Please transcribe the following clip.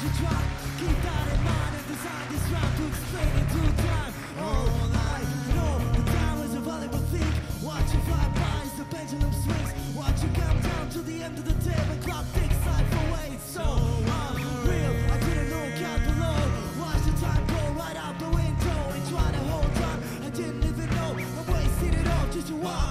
you try. Keep that in mind and design this rhyme to explain it through time. All I know, the time is a valuable thing. Watch you fly by as the pendulum swings. Watch you come down to the end of the table clock ticks life away. It's so unreal. I didn't know count below. Watch the time go right out the window and try to hold on. I didn't even know I'm wasting it all just to watch.